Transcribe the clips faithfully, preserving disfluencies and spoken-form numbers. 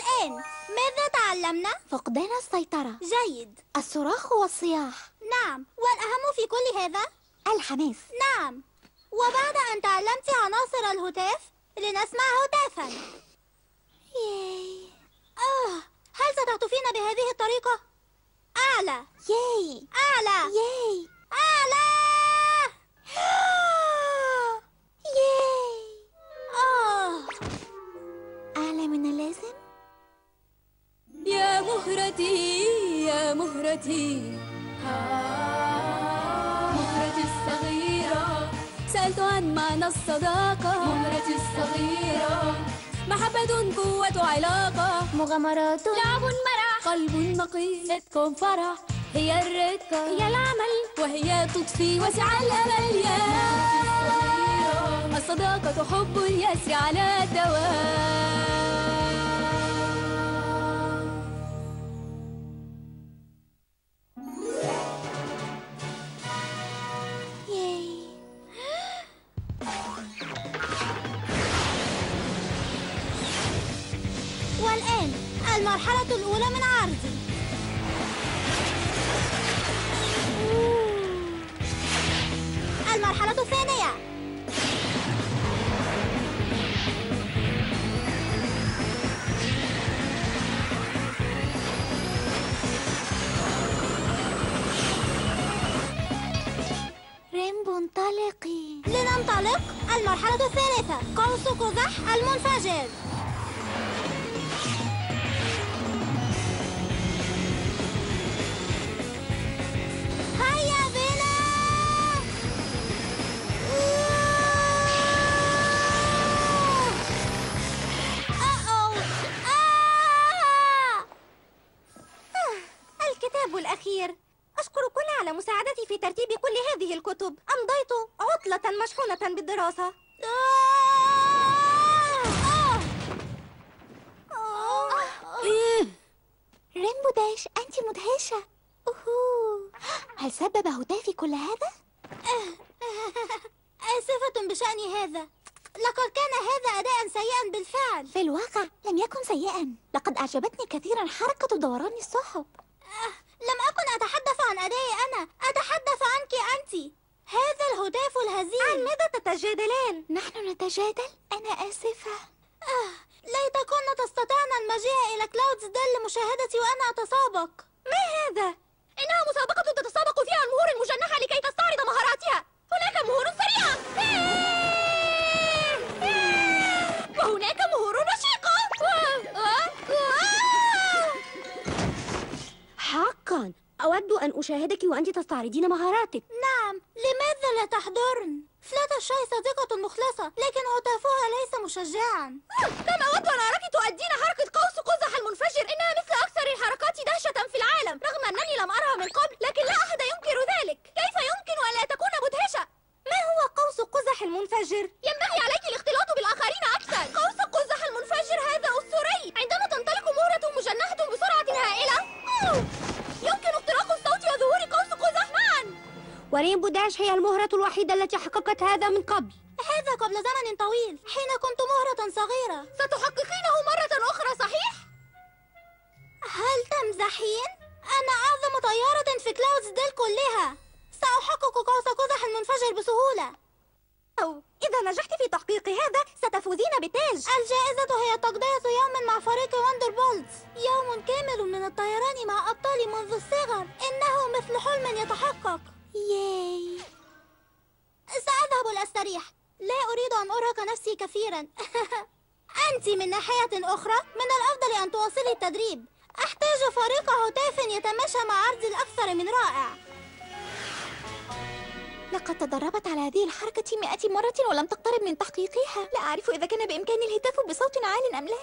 والآن ماذا تعلمنا؟ فقدان السيطرة. جيد. الصراخ والصياح. نعم، والأهم في كل هذا الحماس. نعم، وبعد أن تعلمت عناصر الهتاف لنسمع هتافا. ياي. آه، هل ستهتفين بهذه الطريقة؟ أعلى. ياي. أعلى. ياي. أعلى. ياي. آه. أعلى من اللازم؟ يا مهرتي يا مهرتي مهرتي الصغيرة، سألت عن معنى الصداقة. مهرتي الصغيرة، محبة قوة علاقة، مغامرات، لعب مرح، قلب نقي، صدق فرح، هي الرقة، هي العمل، وهي تضفي وسع الأمل. يا مهرتي الصغيرة، الصداقة حب يسري على الدوام. والآن المرحلة الأولى من عرضي. المرحلة الثانية. ريمبو انطلقي. لننطلق. المرحلة الثالثة، قوس قزح المنفجر. هيا بنا. أوه. آه. الكتاب الأخير. أشكر كل على مساعدتي في ترتيب كل هذه الكتب. أمضيت عطلة مشحونة بالدراسة. إيه؟ ريمبو داش، أنت مدهشة. أوهو. هل سبب هتافي كل هذا؟ آسفة بشأن هذا. لقد كان هذا أداء سيئا بالفعل. في الواقع لم يكن سيئا. لقد أعجبتني كثيرا حركة دوران السحب. لم أكن أتحدث عن أدائي أنا، أتحدث عنك أنت. هذا الهتاف الهزيل. عن ماذا تتجادلان؟ نحن نتجادل؟ أنا آسفة. آه، ليتكن تستطعن المجيء إلى كلاودز ديل لمشاهدتي وأنا أتسابق. ما هذا؟ إنها مسابقة تتسابق فيها المهور المجنحة لكي تستعرض مهاراتها. هناك مهور سريعة وهناك مهور رشيقة. حقا أود أن أشاهدك وأنت تستعرضين مهاراتك. نعم، لماذا لا تحضرن؟ فلات الشاي صديقة مخلصة، لكن هتافها ليس مشجعا. كم أود أن أراك تؤدين حركة قوس قزح المنفجر. إنها مثل أكثر الحركات دهشة في العالم، رغم أنني لم أرها من قبل، لكن لا أحد ينكر ذلك. كيف يمكن أن لا تكون مدهشة؟ ما هو قوس قزح المنفجر؟ ينبغي عليك الاختلاط بالآخرين أكثر. قوس قزح المنفجر هذا أسطوري. عندما تنطلق مهرة مجنحة بسرعة هائلة، أوه. يمكن اختراق الصوت وظهور قوس قزح معا. وريمبو داش هي المهرة الوحيدة التي حققت هذا من قبل. هذا قبل زمن طويل، حين كنت مهرة صغيرة. ستحققينه مرة أخرى صحيح؟ هل تمزحين؟ أنا أعظم طيارة في كلاودز ديل كلها. سأحقق قوس قزح المنفجر بسهولة. أو إذا نجحت في تحقيق هذا ستفوزين بتاج. الجائزة هي تقضية يوم مع فريق وندر بولتس. يوم كامل من الطيران مع أبطالي منذ الصغر. إنه مثل حلم يتحقق. ياي. سأذهب لأستريح. لا أريد أن أرهق نفسي كثيرا. أنت من ناحية أخرى من الأفضل أن تواصلي التدريب. أحتاج فريق هتاف يتماشى مع عرضي الأكثر من رائع. لقد تدربت على هذه الحركة مئة مرة ولم تقترب من تحقيقها. لا أعرف إذا كان بإمكاني الهتاف بصوت عال أم لا.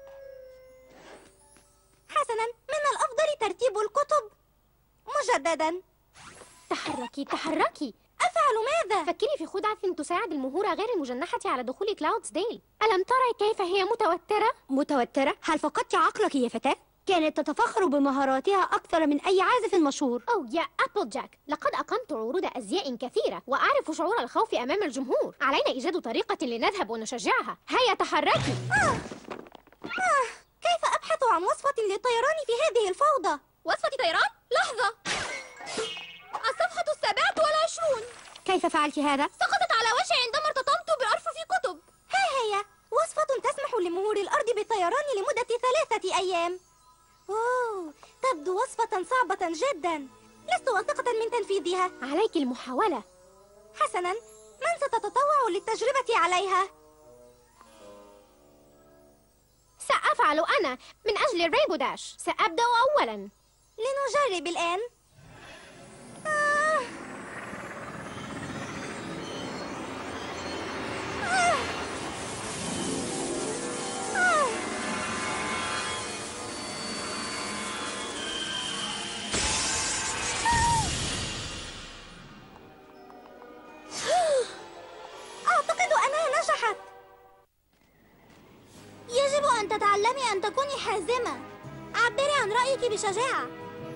حسناً، من الأفضل ترتيب الكتب مجدداً. تحركي تحركي. أفعل ماذا؟ فكري في خدعة تساعد المهورة غير المجنحة على دخول كلاودز ديل. ألم تري كيف هي متوترة؟ متوترة؟ هل فقدت عقلك يا فتاة؟ كانت تتفخر بمهاراتها أكثر من أي عازف مشهور. أو يا أبل جاك، لقد أقمت عروض أزياء كثيرة وأعرف شعور الخوف أمام الجمهور. علينا إيجاد طريقة لنذهب ونشجعها. هيا تحركي. آه. آه. كيف أبحث ابحثوا عن وصفة للطيران في هذه الفوضى. وصفة طيران؟ لحظة، الصفحة السابعة والعشرون. كيف فعلت هذا؟ سقطت على وجهي عندما ارتطمت بأرفف كتب. ها هي وصفة تسمح لمهور الأرض بالطيران لمدة ثلاثة أيام. أوه، تبدو وصفة صعبة جدا، لست واثقة من تنفيذها. عليك المحاولة. حسنا، من ستتطوع للتجربة عليها؟ سأفعل أنا من أجل الرينبو داش. سأبدأ أولاً. لنجرب الآن. آه. آه. آه. أعتقد أنها نجحت. يجب أن تتعلمي أن تكوني حازمة. عبري عن رأيك بشجاعة.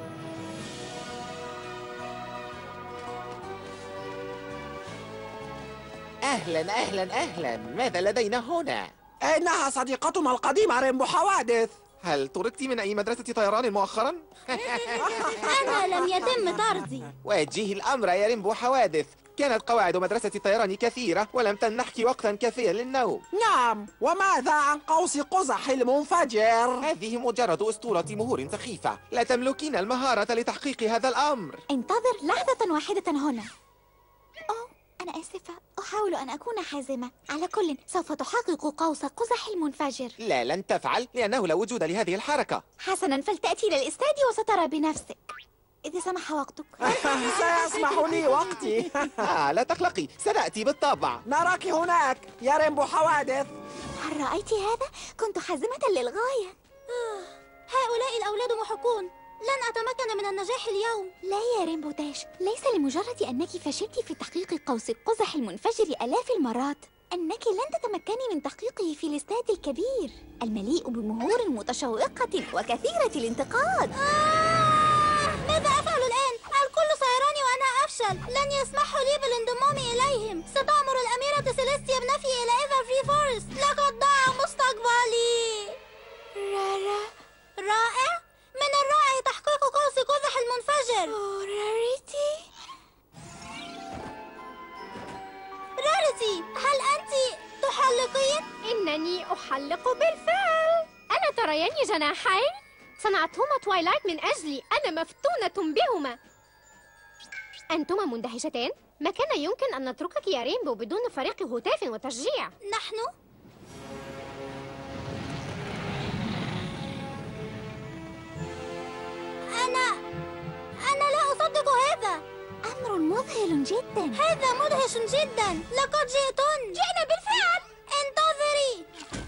أهلا أهلا أهلا، ماذا لدينا هنا؟ إنها صديقتنا القديمة ريمبو حوادث. هل طردت من أي مدرسة طيران مؤخرا؟ أنا لم يتم طردي. وجهي الأمر يا ريمبو حوادث، كانت قواعد مدرسة الطيران كثيرة ولم تمنحك وقتا كافيا للنوم. نعم، وماذا عن قوس قزح المنفجر؟ هذه مجرد أسطورة مهور سخيفة، لا تملكين المهارة لتحقيق هذا الأمر. انتظر لحظة واحدة هنا. أوه، أنا آسفة، أحاول أن أكون حازمة. على كل، سوف تحقق قوس قزح المنفجر. لا، لن تفعل، لأنه لا وجود لهذه الحركة. حسنا، فلتأتي إلى الاستاد وسترى بنفسك إذا سمح وقتك. سيسمح لي وقتي. آه، لا تقلقي، سنأتي بالطبع. نراك هناك يا ريمبو حوادث. هل رأيت هذا؟ كنت حازمة للغاية. هؤلاء الأولاد محقون، لن أتمكن من النجاح اليوم. لا يا ريمبو داش، ليس لمجرد أنك فشلت في تحقيق قوس قزح المنفجر آلاف المرات أنك لن تتمكني من تحقيقه في الاستاد الكبير المليء بمهور متشوقة وكثيرة الانتقاد. آه! ماذا أفعل الآن؟ الكل سيراني وأنا أفشل. لن يسمحوا لي بالانضمام إليهم. ستأمر الأميرة سيليستيا بنفي إلى إيفر فري فورست. لقد ضاع مستقبلي. رارا، رائع. من الرائع تحقيق قوس قزح المنفجر. أوه، راريتي. راريتي، هل أنت تحلقين؟ إنني أحلق بالفعل. ألا ترياني جناحين؟ صنعتهما توايلايت من أجلي. أنا مفتونة بهما. أنتما مندهشتان؟ ما كان يمكن أن نتركك يا رينبو بدون فريق هتاف وتشجيع. نحن؟ أنا أنا لا أصدق هذا. أمر مذهل جدا. هذا مدهش جدا. لقد جئتن. جئنا بالفعل. انتظري.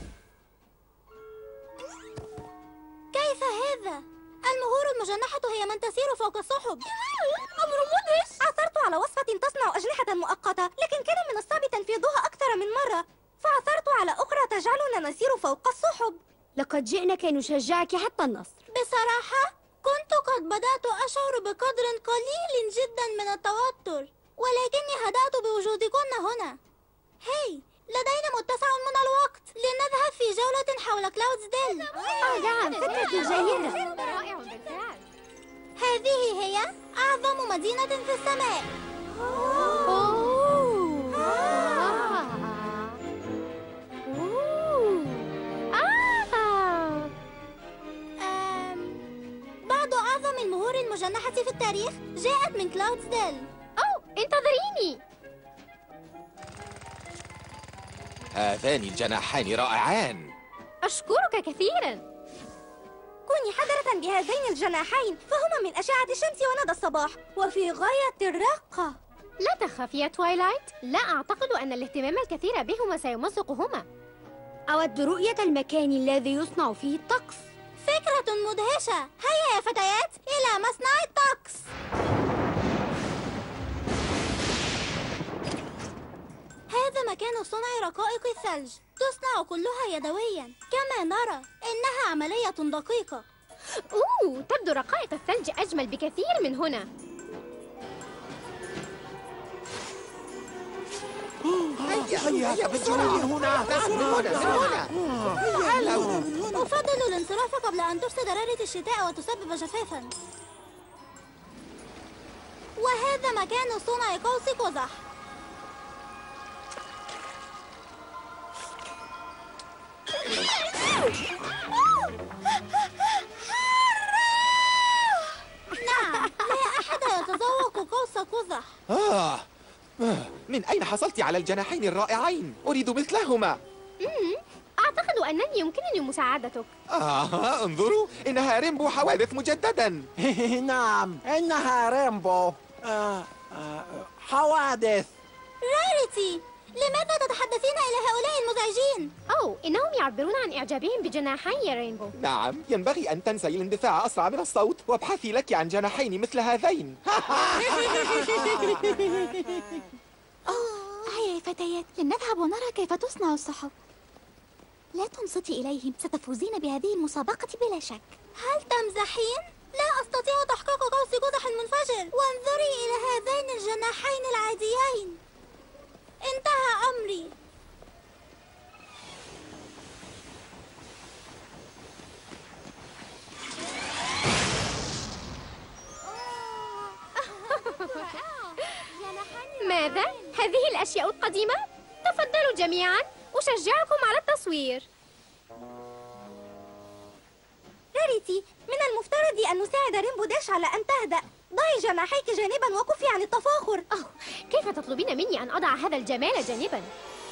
كيف هذا؟ المهور المجنحة هي من تسير فوق السحب. أمر مدهش. عثرت على وصفة تصنع أجنحة مؤقتة، لكن كان من الصعب تنفيذها أكثر من مرة، فعثرت على أخرى تجعلنا نسير فوق السحب. لقد جئنا كي نشجعك حتى النصر. بصراحة كنت قد بدأت أشعر بقدر قليل جدا من التوتر، ولكني هدأت بوجودكن هنا. هاي، لدينا متسع من الوقت لنذهب في جولة حول كلاودز ديل. آه نعم، فكرة جيدة. رائع بالفعل. هذه هي أعظم مدينة في السماء. أوه. آه. أوه. آه. أم... بعض أعظم المهور المجنحة في التاريخ جاءت من كلاودز ديل. أوه، انتظريني. هذان الجناحان رائعان. أشكرك كثيراً. كوني حذرة بهذين الجناحين، فهما من أشعة الشمس وندى الصباح وفي غاية الرقة. لا تخف يا توايلايت، لا أعتقد أن الاهتمام الكثير بهما سيمزقهما. أود رؤية المكان الذي يصنع فيه الطقس. فكرة مدهشة. هيا يا فتيات إلى مصنع الطقس. هذا مكان صنع رقائق الثلج، تصنع كلها يدويا. كما نرى إنها عملية دقيقة. أوه، تبدو رقائق الثلج أجمل بكثير من هنا. هيا هيا بالجنون من هنا. نعم من هنا من هنا. تعالوا. أفضل الانصراف قبل أن تفسد رارة الشتاء وتسبب جفافا. وهذا مكان صنع قوس قزح. نعم، لا أحد يتذوق قوس قزح. آه. من أين حصلت على الجناحين الرائعين؟ أريد مثلهما. أعتقد أنني يمكنني مساعدتك. آه انظروا، إنها ريمبو حوادث مجددا. نعم، إنها ريمبو. آه آه حوادث. راريتي، لماذا تتحدثين إلى هؤلاء المزعجين؟ أوه، إنهم يعبرون عن إعجابهم بجناحي يا رينبو. نعم، ينبغي أن تنسي الاندفاع أسرع من الصوت وابحثي لك عن جناحين مثل هذين. أوه، هيا يا فتيات، لنذهب ونرى كيف تصنع الصحف. لا تنصتي إليهم، ستفوزين بهذه المسابقة بلا شك. هل تمزحين؟ لا أستطيع تحقيق قوس قزح منفجر، وانظري إلى هذين الجناحين العاديين. انتهى أمري. ماذا؟ هذه الأشياء القديمة؟ تفضلوا جميعا، أشجعكم على التصوير. راريتي، من المفترض أن نساعد ريمبو داش على أن تهدأ. ضعي جناحيك جانبا وكفي عن التفاخر. أوه، كيف تطلبين مني أن أضع هذا الجمال جانبا؟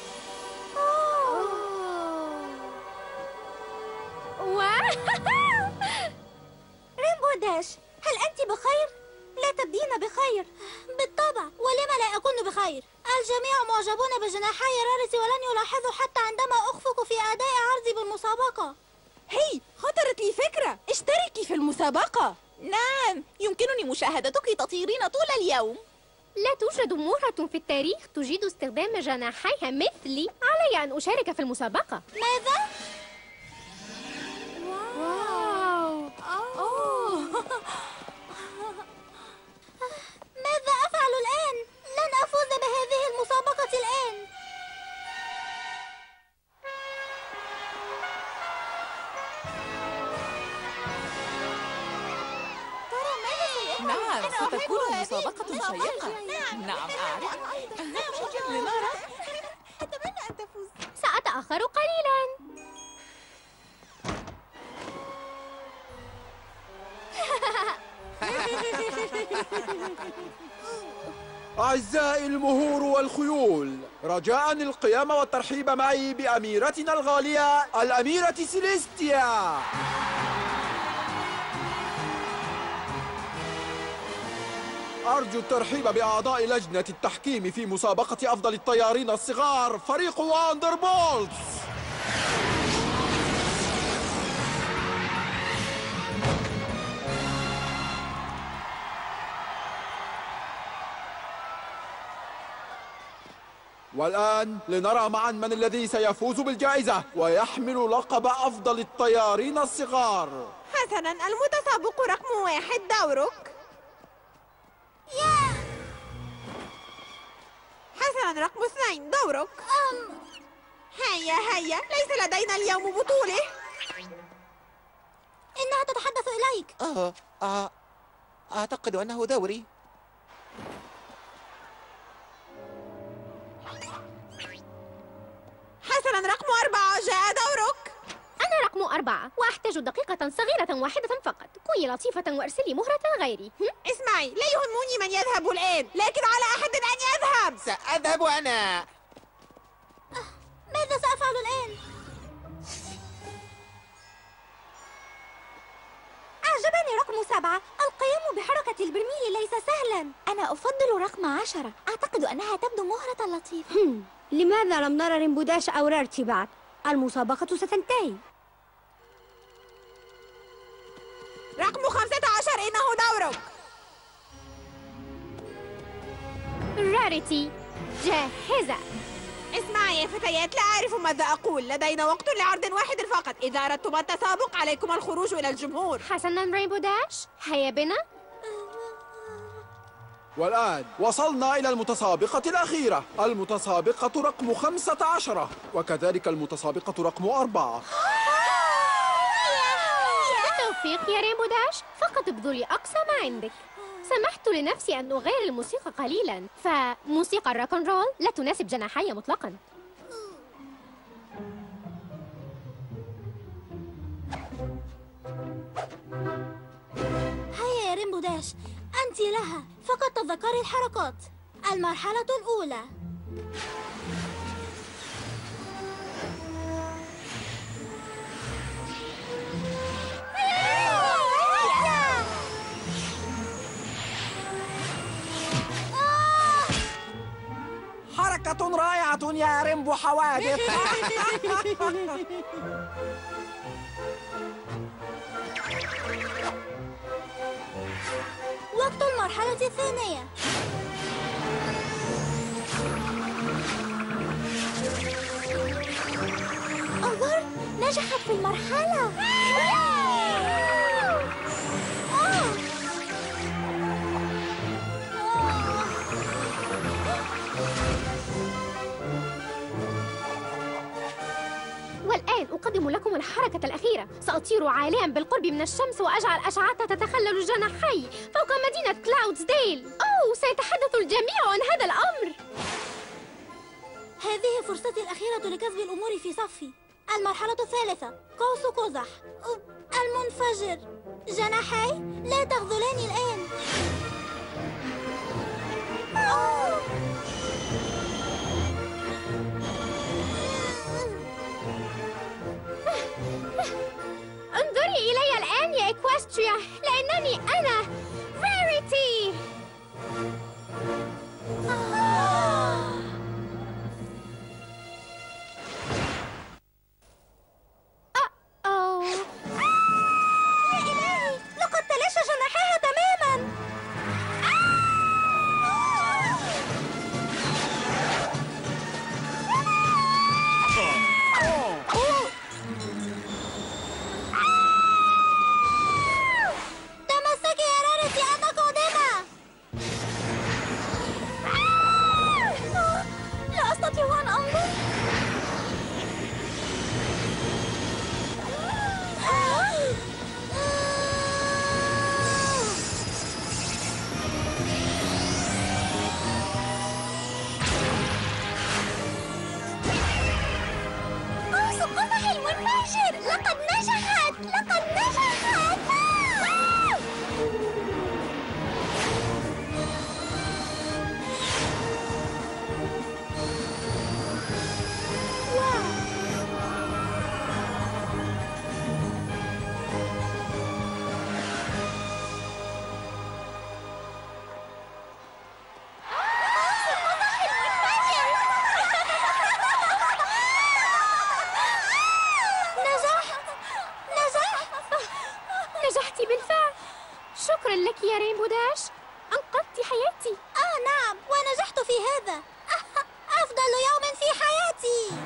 ريمبو داش، هل أنت بخير؟ لا تبدين بخير. بالطبع، ولم لا أكون بخير؟ الجميع معجبون بجناحي راريتي ولن يلاحظوا حتى عندما أخفق في أداء عرضي بالمسابقة. هي، خطرت لي فكرة، اشتركي في المسابقة. نعم، يمكنني مشاهدتك تطيرين طول اليوم. لا توجد مهرة في التاريخ تجيد استخدام جناحيها مثلي. علي أن أشارك في المسابقة. ماذا؟ واو. أوه. ماذا أفعل الآن؟ لن أفوز بهذه المسابقة الآن. نعم، ستكون مسابقة شيقة. نعم أعرف. لنرى. أتمنى أن تفوز. سأتأخر قليلا. أعزائي المهور والخيول، رجاء القيام والترحيب معي بأميرتنا الغالية الأميرة سيليستيا. أرجو الترحيب بأعضاء لجنة التحكيم في مسابقة أفضل الطيارين الصغار فريق واندربولتس. والآن لنرى معا من الذي سيفوز بالجائزة ويحمل لقب أفضل الطيارين الصغار. حسناً، المتسابق رقم واحد دورك. يا حسناً، رقم اثنين دورك. أم هيا هيا، ليس لدينا اليوم بطولة. إنها تتحدث إليك. آه آه أعتقد أنه دوري. حسناً، رقم أربعة جاء دورك. أنا رقم أربعة وأحتاج دقيقة صغيرة واحدة فقط. كوني لطيفة وارسلي مهرة غيري. هم؟ اسمعي، لا يهمني من يذهب الآن، لكن على أحد أن يذهب. سأذهب أنا. ماذا سأفعل الآن؟ أعجبني رقم سبعة. القيام بحركة البرميل ليس سهلا. أنا أفضل رقم عشرة، أعتقد أنها تبدو مهرة لطيفة. هم. لماذا لم نرى ريمبو داش أو رارتي بعد؟ المسابقة ستنتهي. رقم خمسة عشر إنه دورك. رارتي جاهزة. اسمعي يا فتيات، لا أعرف ماذا أقول. لدينا وقت لعرض واحد فقط. إذا أردتم التسابق عليكم الخروج إلى الجمهور. حسناً ريمبو داش، هيا بنا. والآن وصلنا إلى المتسابقة الأخيرة، المتسابقة رقم خمسة عشر، وكذلك المتسابقة رقم أربعة. بالتوفيق يا رينبو داش، فقط ابذلي أقصى ما عندك. سمحت لنفسي أن أغير الموسيقى قليلا، فموسيقى الروك أند رول لا تناسب جناحي مطلقا. هيا يا رينبو داش، أنت لها، فقط تذكري الحركات. المرحلة الأولى. حركة رائعة يا رينبو حوادث. وقت المرحلة الثانية. انظر، نجحت في المرحلة. والآن أقدم لكم الحركة الأخيرة. سأطير عاليا بالقرب من الشمس وأجعل أشعتها تتخلل جناحي فوق مدينة كلاودزديل. أوه، سيتحدث الجميع عن هذا الأمر. هذه فرصتي الأخيرة لكسب الأمور في صفي. المرحلة الثالثة، قوس قزح. المنفجر. جناحي، لا تخذلاني الآن. أوه. انظري إلي الآن يا إكواستريا، لأنني أنا راريتي. أوه. يا إلهي، لقد تلاشى جناحيها تماما. تمسكي يا رارتي، أنا قادمة. لا أستطيع أن أنظر. قوس قزح المنفجر، لقد نجحت، لقد نجحت. واو. نجحت، نجحت. نجحتي بالفعل. شكرا لك يا رينبو داش، أنقذت حياتي. آه نعم، ونجحت في هذا. أفضل يوم في حياتي.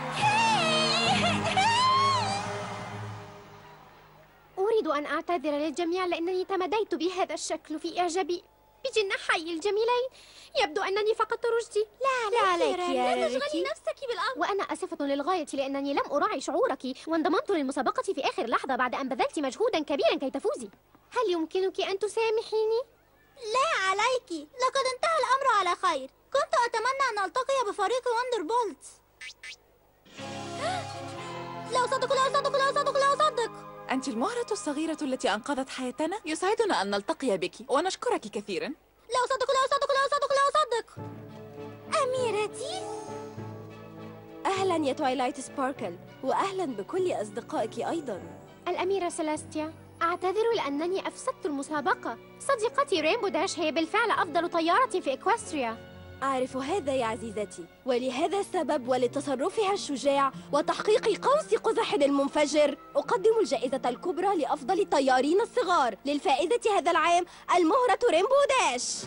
أريد أن أعتذر للجميع لأنني تماديت بهذا الشكل في إعجابي بجناحي الجميلين. يبدو أنني فقدت رشدي. لا عليك يا لا تشغلي نفسك بالأمر. وأنا آسفة للغاية لأنني لم أراعي شعورك وانضممت للمسابقة في آخر لحظة بعد أن بذلت مجهودا كبيرا كي تفوزي. هل يمكنك أن تسامحيني؟ لا عليك، لقد انتهى الأمر على خير. كنت أتمنى أن ألتقي بفريق وندر بولت. لا أصدق، لا أصدق، لا أصدق، لا أصدق. أنت المهرة الصغيرة التي أنقذت حياتنا. يسعدنا أن نلتقي بك ونشكرك كثيرا. لا أصدق، لا أصدق، لا أصدق، لا أصدق. أميرتي؟ أهلا يا تويلايت سباركل، وأهلا بكل أصدقائك أيضا. الأميرة سيليستيا، أعتذر لأنني أفسدت المسابقة. صديقتي رينبو داش هي بالفعل أفضل طيارة في إكواستريا. أعرف هذا يا عزيزتي، ولهذا السبب ولتصرفها الشجاع وتحقيق قوس قزح المنفجر أقدم الجائزة الكبرى لأفضل الطيارين الصغار للفائزة هذا العام، المهرة رينبو داش.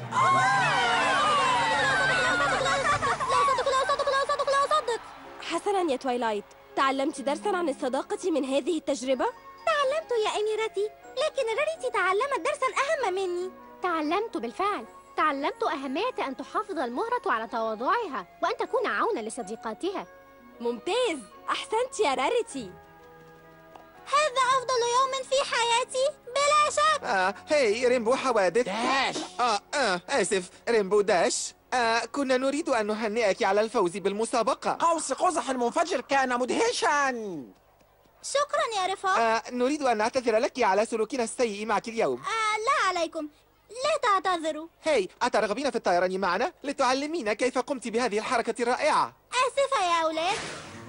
حسنا يا تويلايت، تعلمت درسا عن الصداقة من هذه التجربة؟ تعلمت يا أميرتي، لكن راريتي تعلمت درسا أهم مني. تعلمت بالفعل. تعلمت أهمية أن تحافظ المهرة على تواضعها وأن تكون عونا لصديقاتها. ممتاز، أحسنت يا راريتي. هذا أفضل يوم في حياتي بلا شك. آه هاي ريمبو حوادث. داش. آه آه آسف ريمبو داش. آه كنا نريد أن نهنئك على الفوز بالمسابقة. قوس قزح المنفجر كان مدهشا. شكرا يا رفاق. آه نريد أن نعتذر لك على سلوكنا السيء معك اليوم. آه لا عليكم، لا تعتذروا. هاي أترغبين في الطيران معنا لتعلمينا كيف قمت بهذه الحركة الرائعة؟ آسفة يا أولاد،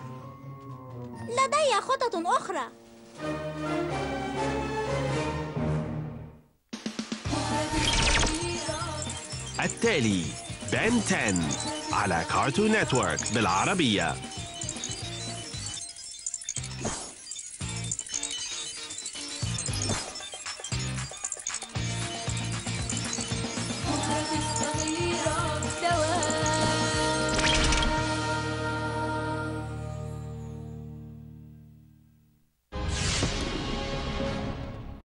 لدي خطط أخرى. التالي بن عشرة على كارتون نتورك بالعربية.